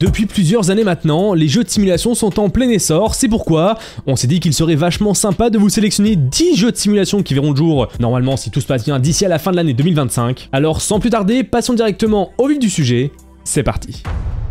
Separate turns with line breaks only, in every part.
Depuis plusieurs années maintenant, les jeux de simulation sont en plein essor, c'est pourquoi on s'est dit qu'il serait vachement sympa de vous sélectionner 10 jeux de simulation qui verront le jour, normalement si tout se passe bien, d'ici à la fin de l'année 2025. Alors sans plus tarder, passons directement au vif du sujet, c'est parti.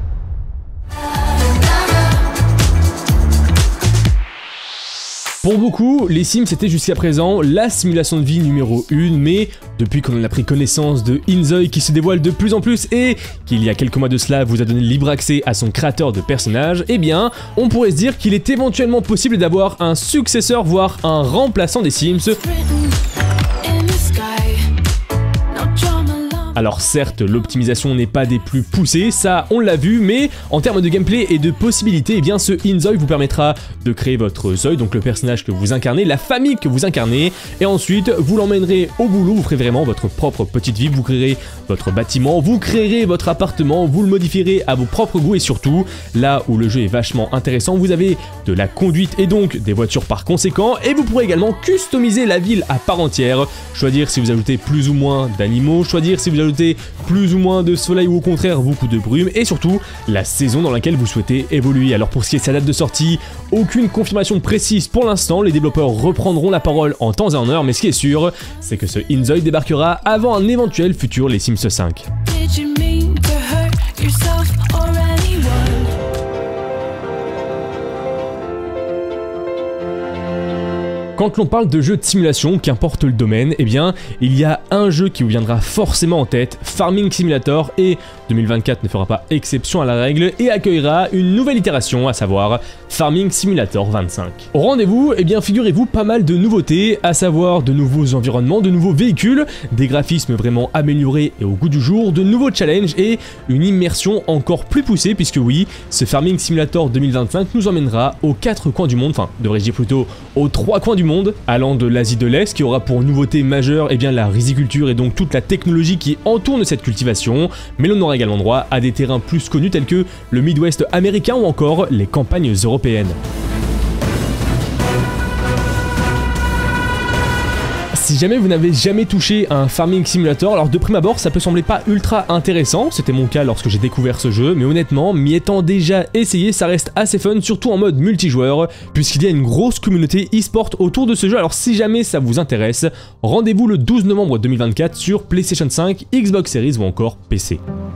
Pour beaucoup, les Sims étaient jusqu'à présent la simulation de vie numéro 1, mais depuis qu'on en a pris connaissance de inZOI qui se dévoile de plus en plus et qu'il y a quelques mois de cela vous a donné libre accès à son créateur de personnages, eh bien, on pourrait se dire qu'il est éventuellement possible d'avoir un successeur, voire un remplaçant des Sims. Alors certes, l'optimisation n'est pas des plus poussées, ça on l'a vu, mais en termes de gameplay et de possibilités, eh bien ce inZOI vous permettra de créer votre ZOI, donc le personnage que vous incarnez, la famille que vous incarnez, et ensuite vous l'emmènerez au boulot, vous ferez vraiment votre propre petite vie, vous créerez votre bâtiment, vous créerez votre appartement, vous le modifierez à vos propres goûts et surtout, là où le jeu est vachement intéressant, vous avez de la conduite et donc des voitures par conséquent, et vous pourrez également customiser la ville à part entière, choisir si vous ajoutez plus ou moins d'animaux, choisir si vous ajouter plus ou moins de soleil ou au contraire beaucoup de brume et surtout la saison dans laquelle vous souhaitez évoluer. Alors pour ce qui est de sa date de sortie, aucune confirmation précise pour l'instant, les développeurs reprendront la parole en temps et en heure, mais ce qui est sûr, c'est que ce inZOI débarquera avant un éventuel futur Les Sims 5. Quand l'on parle de jeux de simulation, qu'importe le domaine, eh bien, il y a un jeu qui vous viendra forcément en tête, Farming Simulator, et 2024 ne fera pas exception à la règle et accueillera une nouvelle itération, à savoir Farming Simulator 25. Au rendez-vous, eh bien, figurez-vous pas mal de nouveautés, à savoir de nouveaux environnements, de nouveaux véhicules, des graphismes vraiment améliorés et au goût du jour, de nouveaux challenges et une immersion encore plus poussée, puisque oui, ce Farming Simulator 2025 nous emmènera aux 4 coins du monde, enfin, devrais-je dire plutôt aux 3 coins du monde, allant de l'Asie de l'Est qui aura pour nouveauté majeure eh bien, la riziculture et donc toute la technologie qui entoure cette cultivation, mais l'on aura également droit à des terrains plus connus tels que le Midwest américain ou encore les campagnes européennes. Si jamais vous n'avez jamais touché à un Farming Simulator, alors de prime abord ça peut sembler pas ultra intéressant, c'était mon cas lorsque j'ai découvert ce jeu, mais honnêtement, m'y étant déjà essayé, ça reste assez fun, surtout en mode multijoueur, puisqu'il y a une grosse communauté e-sport autour de ce jeu, alors si jamais ça vous intéresse, rendez-vous le 12 novembre 2024 sur PlayStation 5, Xbox Series ou encore PC.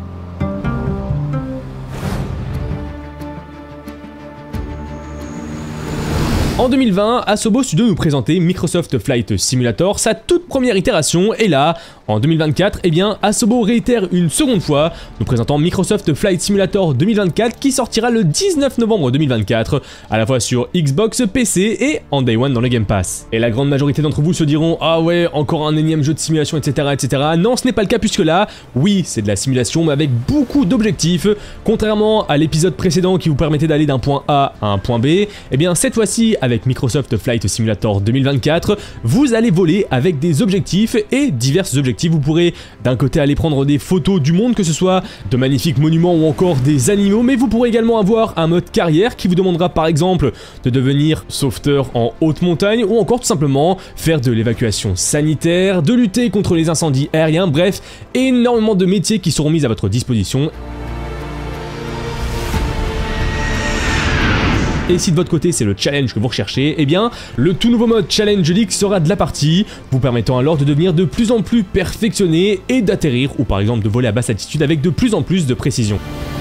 En 2020, Asobo Studio nous présentait Microsoft Flight Simulator, sa toute première itération, et là, en 2024, eh bien, Asobo réitère une seconde fois, nous présentant Microsoft Flight Simulator 2024 qui sortira le 19 novembre 2024, à la fois sur Xbox, PC et en Day One dans le Game Pass. Et la grande majorité d'entre vous se diront « Ah ouais, encore un énième jeu de simulation, etc. etc. » Non, ce n'est pas le cas puisque là, oui, c'est de la simulation, mais avec beaucoup d'objectifs. Contrairement à l'épisode précédent qui vous permettait d'aller d'un point A à un point B, eh bien, cette fois-ci, avec Microsoft Flight Simulator 2024, vous allez voler avec des objectifs et divers objectifs. Vous pourrez d'un côté aller prendre des photos du monde, que ce soit de magnifiques monuments ou encore des animaux, mais vous pourrez également avoir un mode carrière qui vous demandera par exemple de devenir sauveteur en haute montagne ou encore tout simplement faire de l'évacuation sanitaire, de lutter contre les incendies aériens, bref, énormément de métiers qui seront mis à votre disposition. Et si de votre côté c'est le challenge que vous recherchez, eh bien le tout nouveau mode Challenge League sera de la partie, vous permettant alors de devenir de plus en plus perfectionné et d'atterrir ou par exemple de voler à basse altitude avec de plus en plus de précision.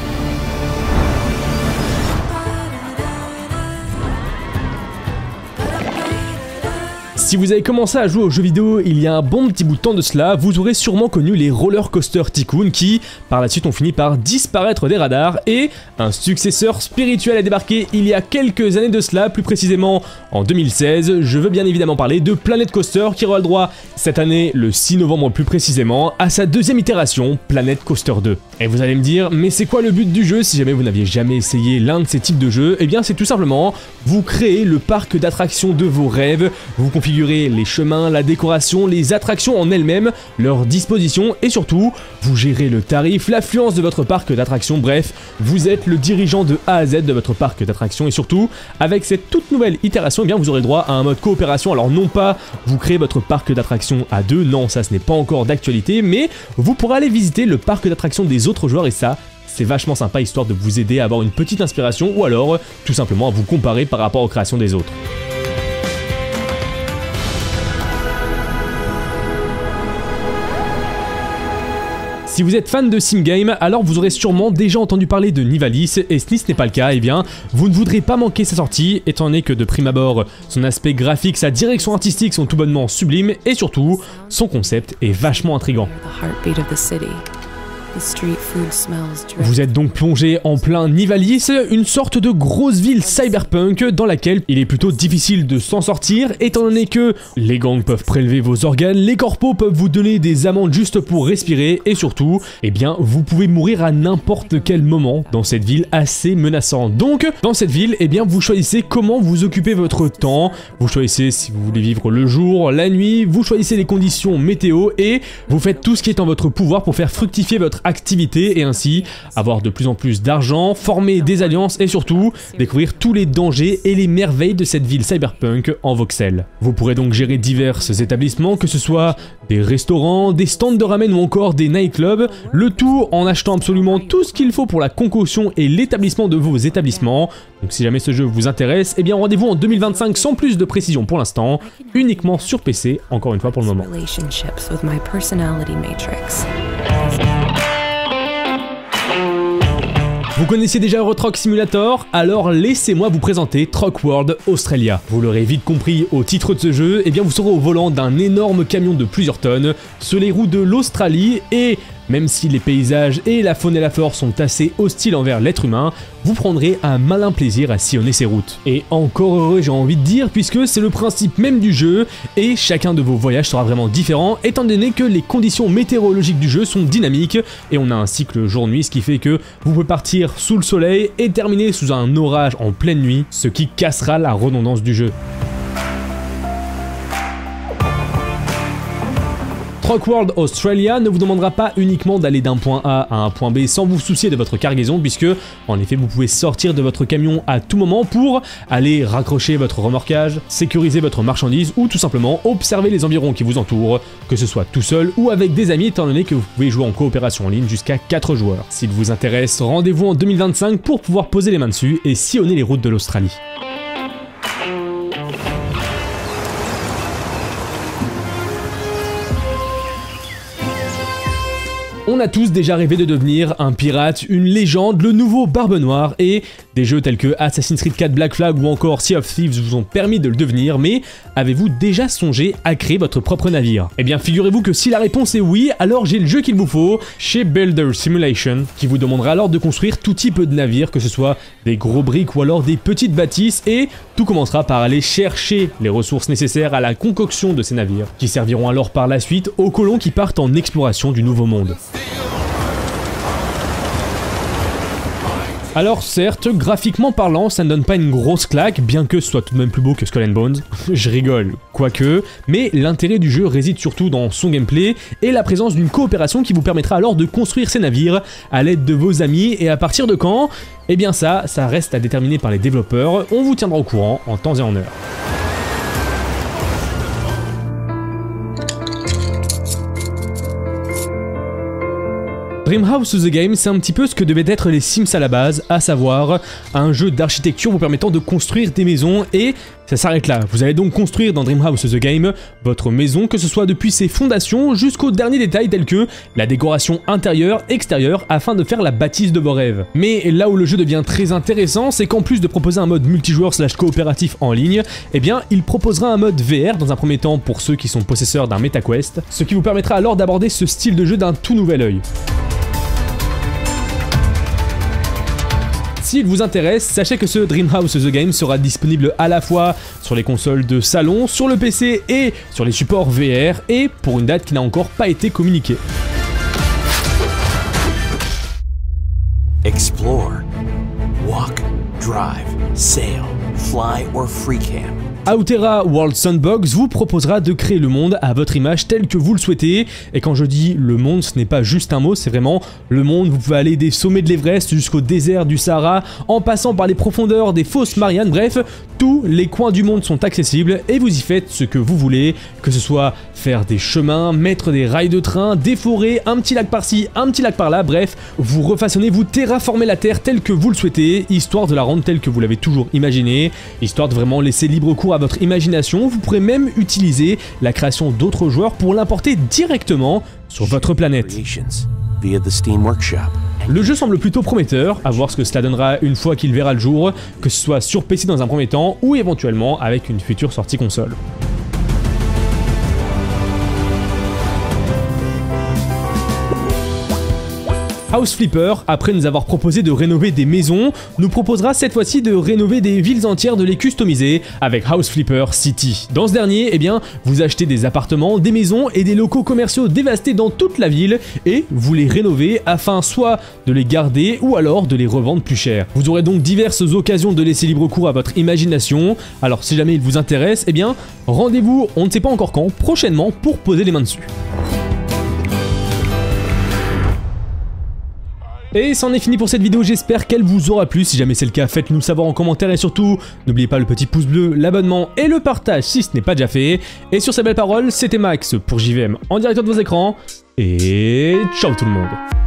Si vous avez commencé à jouer aux jeux vidéo il y a un bon petit bout de temps de cela, vous aurez sûrement connu les Roller Coaster Tycoon qui, par la suite, ont fini par disparaître des radars et un successeur spirituel a débarqué il y a quelques années de cela, plus précisément en 2016. Je veux bien évidemment parler de Planet Coaster qui aura le droit cette année, le 6 novembre plus précisément, à sa deuxième itération, Planet Coaster 2. Et vous allez me dire, mais c'est quoi le but du jeu si jamais vous n'aviez jamais essayé l'un de ces types de jeux? Eh bien c'est tout simplement, vous créez le parc d'attractions de vos rêves, vous configurez configurer les chemins, la décoration, les attractions en elles-mêmes, leur disposition et surtout, vous gérez le tarif, l'affluence de votre parc d'attractions, bref, vous êtes le dirigeant de A à Z de votre parc d'attractions et surtout, avec cette toute nouvelle itération, eh bien, vous aurez droit à un mode coopération. Alors non pas vous créez votre parc d'attractions à deux, non, ça ce n'est pas encore d'actualité, mais vous pourrez aller visiter le parc d'attractions des autres joueurs et ça, c'est vachement sympa histoire de vous aider à avoir une petite inspiration ou alors tout simplement à vous comparer par rapport aux créations des autres. Si vous êtes fan de sim game, alors vous aurez sûrement déjà entendu parler de Nivalis, et si ce n'est pas le cas, eh bien, vous ne voudrez pas manquer sa sortie, étant donné que de prime abord, son aspect graphique, sa direction artistique sont tout bonnement sublimes, et surtout, son concept est vachement intriguant. Vous êtes donc plongé en plein Nivalis, une sorte de grosse ville cyberpunk dans laquelle il est plutôt difficile de s'en sortir étant donné que les gangs peuvent prélever vos organes, les corpos peuvent vous donner des amendes juste pour respirer et surtout, eh bien, vous pouvez mourir à n'importe quel moment dans cette ville assez menaçante. Donc, dans cette ville, eh bien, vous choisissez comment vous occupez votre temps, vous choisissez si vous voulez vivre le jour, la nuit, vous choisissez les conditions météo et vous faites tout ce qui est en votre pouvoir pour faire fructifier votre activité et ainsi avoir de plus en plus d'argent, former des alliances et surtout découvrir tous les dangers et les merveilles de cette ville cyberpunk en voxel. Vous pourrez donc gérer divers établissements, que ce soit des restaurants, des stands de ramen ou encore des nightclubs, le tout en achetant absolument tout ce qu'il faut pour la concoction et l'établissement de vos établissements. Donc si jamais ce jeu vous intéresse, eh bien rendez-vous en 2025 sans plus de précision pour l'instant, uniquement sur PC, encore une fois pour le moment. Vous connaissiez déjà Euro Truck Simulator, alors laissez-moi vous présenter Truck World Australia. Vous l'aurez vite compris au titre de ce jeu, eh bien vous serez au volant d'un énorme camion de plusieurs tonnes sur les routes de l'Australie et même si les paysages et la faune et la flore sont assez hostiles envers l'être humain, vous prendrez un malin plaisir à sillonner ces routes. Et encore heureux j'ai envie de dire, puisque c'est le principe même du jeu, et chacun de vos voyages sera vraiment différent, étant donné que les conditions météorologiques du jeu sont dynamiques, et on a un cycle jour-nuit, ce qui fait que vous pouvez partir sous le soleil et terminer sous un orage en pleine nuit, ce qui cassera la redondance du jeu. Truck World Australia ne vous demandera pas uniquement d'aller d'un point A à un point B sans vous soucier de votre cargaison puisque, en effet, vous pouvez sortir de votre camion à tout moment pour aller raccrocher votre remorquage, sécuriser votre marchandise ou tout simplement observer les environs qui vous entourent, que ce soit tout seul ou avec des amis étant donné que vous pouvez jouer en coopération en ligne jusqu'à 4 joueurs. S'il vous intéresse, rendez-vous en 2025 pour pouvoir poser les mains dessus et sillonner les routes de l'Australie. On a tous déjà rêvé de devenir un pirate, une légende, le nouveau Barbe Noire et des jeux tels que Assassin's Creed 4 Black Flag ou encore Sea of Thieves vous ont permis de le devenir, mais avez-vous déjà songé à créer votre propre navire? Eh bien figurez-vous que si la réponse est oui, alors j'ai le jeu qu'il vous faut chez Builder Simulation qui vous demandera alors de construire tout type de navire, que ce soit des gros briques ou alors des petites bâtisses et tout commencera par aller chercher les ressources nécessaires à la concoction de ces navires qui serviront alors par la suite aux colons qui partent en exploration du Nouveau Monde. Alors certes, graphiquement parlant, ça ne donne pas une grosse claque, bien que ce soit tout de même plus beau que Skull and Bones, je rigole, quoique, mais l'intérêt du jeu réside surtout dans son gameplay et la présence d'une coopération qui vous permettra alors de construire ces navires à l'aide de vos amis et à partir de quand? Eh bien ça reste à déterminer par les développeurs, on vous tiendra au courant en temps et en heure. Dreamhouse The Game, c'est un petit peu ce que devaient être les Sims à la base, à savoir un jeu d'architecture vous permettant de construire des maisons et ça s'arrête là. Vous allez donc construire dans Dreamhouse The Game votre maison, que ce soit depuis ses fondations jusqu'aux derniers détails tels que la décoration intérieure, extérieure, afin de faire la bâtisse de vos rêves. Mais là où le jeu devient très intéressant, c'est qu'en plus de proposer un mode multijoueur / coopératif en ligne, eh bien il proposera un mode VR dans un premier temps pour ceux qui sont possesseurs d'un MetaQuest, ce qui vous permettra alors d'aborder ce style de jeu d'un tout nouvel œil. S'il vous intéresse, sachez que ce Dreamhouse The Game sera disponible à la fois sur les consoles de salon, sur le PC et sur les supports VR, et pour une date qui n'a encore pas été communiquée.
Explore, walk, drive, sail, fly or free camp.
Aoterra World Sandbox vous proposera de créer le monde à votre image tel que vous le souhaitez. Et quand je dis le monde, ce n'est pas juste un mot, c'est vraiment le monde. Vous pouvez aller des sommets de l'Everest jusqu'au désert du Sahara, en passant par les profondeurs des fosses Mariannes. Bref, tous les coins du monde sont accessibles et vous y faites ce que vous voulez, que ce soit faire des chemins, mettre des rails de train, des forêts, un petit lac par-ci, un petit lac par-là. Bref, vous refaçonnez, vous terraformez la Terre telle que vous le souhaitez, histoire de la rendre telle que vous l'avez toujours imaginée, histoire de vraiment laisser libre cours à votre imagination. Vous pourrez même utiliser la création d'autres joueurs pour l'importer directement sur votre planète. Le jeu semble plutôt prometteur, à voir ce que cela donnera une fois qu'il verra le jour, que ce soit sur PC dans un premier temps ou éventuellement avec une future sortie console. House Flipper, après nous avoir proposé de rénover des maisons, nous proposera cette fois-ci de rénover des villes entières, de les customiser avec House Flipper City. Dans ce dernier, eh bien, vous achetez des appartements, des maisons et des locaux commerciaux dévastés dans toute la ville et vous les rénovez afin soit de les garder ou alors de les revendre plus cher. Vous aurez donc diverses occasions de laisser libre cours à votre imagination. Alors si jamais il vous intéresse, eh bien, rendez-vous, on ne sait pas encore quand, prochainement pour poser les mains dessus. Et c'en est fini pour cette vidéo, j'espère qu'elle vous aura plu. Si jamais c'est le cas, faites-nous savoir en commentaire et surtout, n'oubliez pas le petit pouce bleu, l'abonnement et le partage si ce n'est pas déjà fait. Et sur ces belles paroles, c'était Max pour JVM en direct de vos écrans. Et ciao tout le monde.